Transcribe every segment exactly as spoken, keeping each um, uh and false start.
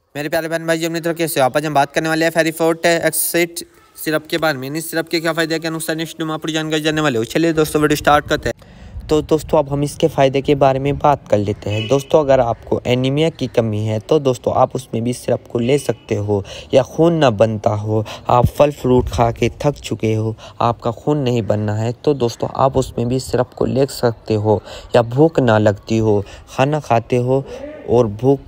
मेरे प्यारे बहन भाई मित्रों, कैसे हो आप? आज हम बात करने वाले हैं फेरिफोर्ट एक्सेट सिरप के बारे में। इस सिरप के क्या फ़ायदे क्या नुकसान है पूरी जानकारी जानने वाले हो। चलिए दोस्तों वीडियो स्टार्ट करते हैं। तो दोस्तों अब हम इसके फ़ायदे के बारे में बात कर लेते हैं। दोस्तों अगर आपको एनीमिया की कमी है तो दोस्तों आप उसमें भी सिरप को ले सकते हो, या खून ना बनता हो, आप फल फ्रूट खा के थक चुके हो, आपका खून नहीं बनना है तो दोस्तों आप उसमें भी सिरप को ले सकते हो। या भूख ना लगती हो, खाना खाते हो और भूख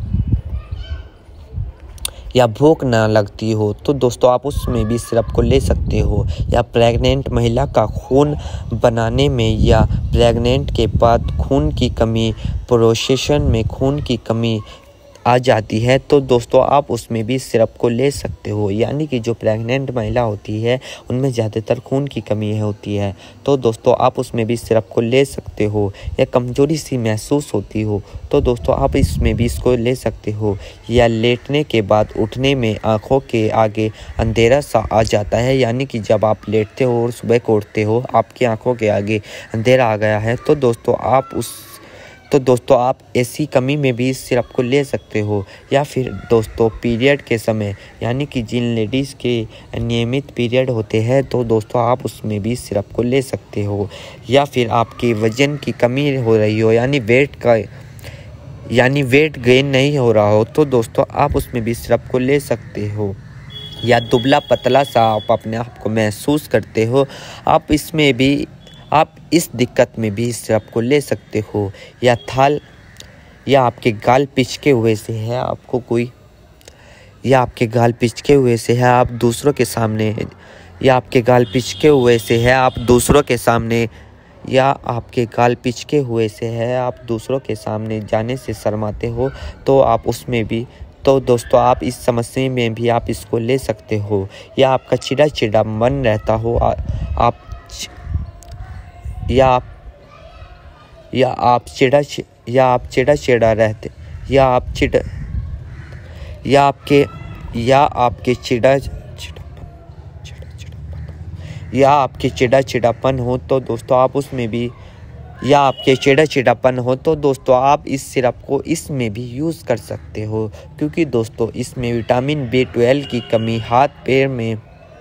या भूख ना लगती हो तो दोस्तों आप उसमें भी सिरप को ले सकते हो। या प्रेग्नेंट महिला का खून बनाने में या प्रेग्नेंट के बाद खून की कमी, प्रोसेशन में खून की कमी आ जाती है तो दोस्तों आप उसमें भी सिरप को ले सकते हो। यानी कि जो प्रेग्नेंट महिला होती है उनमें ज़्यादातर खून की कमी होती है तो दोस्तों आप उसमें भी सिरप को ले सकते हो। या कमज़ोरी सी महसूस होती हो तो दोस्तों आप इसमें भी इसको ले सकते हो। या लेटने के बाद उठने में आँखों के आगे अंधेरा सा आ जाता है, यानी कि जब आप लेटते हो और सुबह को उठते हो आपकी आँखों के आगे अंधेरा आ गया है तो दोस्तों आप उस तो दोस्तों आप ऐसी कमी में भी इस सिरप को ले सकते हो। या फिर दोस्तों पीरियड के समय, यानी कि जिन लेडीज़ के नियमित पीरियड होते हैं तो दोस्तों आप उसमें भी सिरप को ले सकते हो। या फिर आपके वज़न की कमी हो रही हो, यानी वेट का यानी वेट गेन नहीं हो रहा हो तो दोस्तों आप उसमें भी सिरप को ले सकते हो। या दुबला पतला सा आप अपने आप को महसूस करते हो, आप इसमें भी आप इस दिक्कत में भी इस सिरप को ले सकते हो। या थाल या आपके गाल पिचके हुए से है आपको कोई या आपके गाल पिचके हुए से है आप दूसरों के सामने या आपके गाल पिचके हुए से है आप दूसरों के सामने या आपके गाल पिचके हुए से है आप दूसरों के सामने जाने से शर्माते हो तो आप उसमें भी तो दोस्तों आप इस समस्या में भी आप इसको ले सकते हो। या आपका चिड़ा चिड़ा मन रहता हो, आ, आप या आप या आप चिड़ा या आप चिड़ा चिड़ा रहते या आप चिड़ा या आपके या आपके चिड़ा या आपके चिड़ा चिड़ापन हो तो दोस्तों आप उसमें भी या आपके चिड़ा चिड़ापन हो तो दोस्तों आप इस सिरप को इसमें भी यूज़ कर सकते हो, क्योंकि दोस्तों इसमें विटामिन बी ट्वेल्व की कमी, हाथ पैर में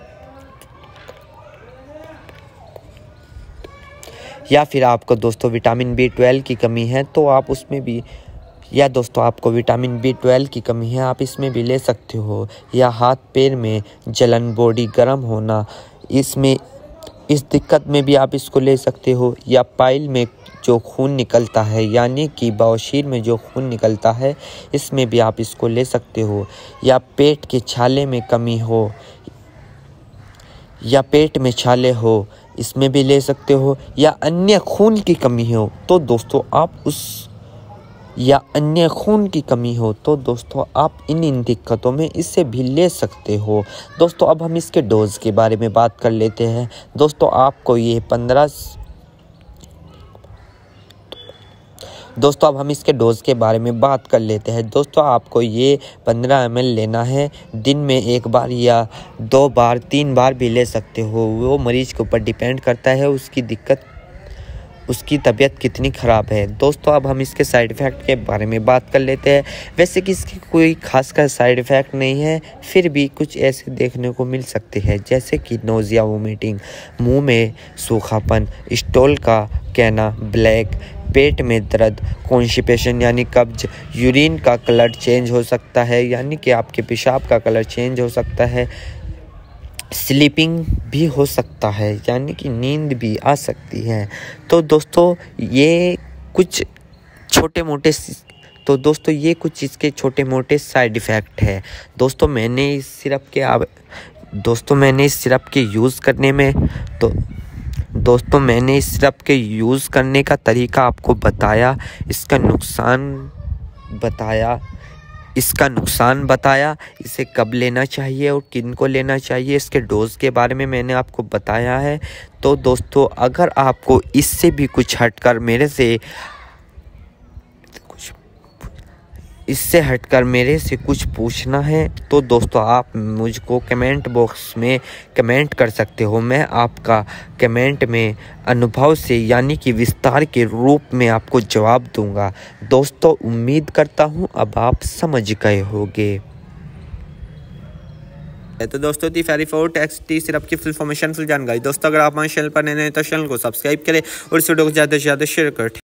या फिर आपको दोस्तों विटामिन बी ट्वेल्व की कमी है तो आप उसमें भी या दोस्तों आपको विटामिन बी ट्वेल्व की कमी है आप इसमें भी ले सकते हो। या हाथ पैर में जलन, बॉडी गर्म होना, इसमें इस दिक्कत में भी आप इसको ले सकते हो। या पाइल में जो खून निकलता है, यानी कि बवासीर में जो खून निकलता है, इसमें भी आप इसको ले सकते हो। या पेट के छाले में कमी हो या पेट में छाले हो, इसमें भी ले सकते हो। या अन्य खून की कमी हो तो दोस्तों आप उस या अन्य खून की कमी हो तो दोस्तों आप इन इन दिक्कतों में इससे भी ले सकते हो। दोस्तों अब हम इसके डोज के बारे में बात कर लेते हैं। दोस्तों आपको ये पंद्रह दोस्तों अब हम इसके डोज़ के बारे में बात कर लेते हैं। दोस्तों आपको ये पंद्रह एम एल लेना है, दिन में एक बार या दो बार तीन बार भी ले सकते हो, वो मरीज़ के ऊपर डिपेंड करता है उसकी दिक्कत उसकी तबीयत कितनी ख़राब है। दोस्तों अब हम इसके साइड इफ़ेक्ट के बारे में बात कर लेते हैं। वैसे कि इसकी कोई खास कर साइड इफ़ेक्ट नहीं है, फिर भी कुछ ऐसे देखने को मिल सकते हैं जैसे कि नोज़िया, वोमिटिंग, मुंह में सूखापन, स्टॉल का कहना, ब्लैक, पेट में दर्द, कॉन्स्टिपेशन यानी कब्ज, यूरिन का कलर चेंज हो सकता है, यानी कि आपके पेशाब का कलर चेंज हो सकता है, स्लीपिंग भी हो सकता है, यानी कि नींद भी आ सकती है। तो दोस्तों ये कुछ छोटे मोटे तो दोस्तों ये कुछ इसके छोटे मोटे साइड इफ़ेक्ट है। दोस्तों मैंने इस सिरप के आव दोस्तों मैंने इस सिरप के यूज़ करने में तो दोस्तों मैंने इस सिरप के यूज़ करने का तरीका आपको बताया, इसका नुकसान बताया इसका नुकसान बताया इसे कब लेना चाहिए और किन को लेना चाहिए, इसके डोज के बारे में मैंने आपको बताया है। तो दोस्तों अगर आपको इससे भी कुछ हटकर मेरे से कुछ इससे हटकर मेरे से कुछ पूछना है तो दोस्तों आप मुझको कमेंट बॉक्स में कमेंट कर सकते हो। मैं आपका कमेंट में अनुभव से यानी कि विस्तार के रूप में आपको जवाब दूंगा। दोस्तों उम्मीद करता हूं अब आप समझ गए होंगे। तो दोस्तों दी फेरी फोर टेक्स्ट टी सिरप की फुल फॉर्मेशन फुल जानकारी। दोस्तों अगर आप हमारे चैनल पर नए हैं तो चैनल को सब्सक्राइब करें और इस वीडियो को ज़्यादा से ज़्यादा शेयर करें।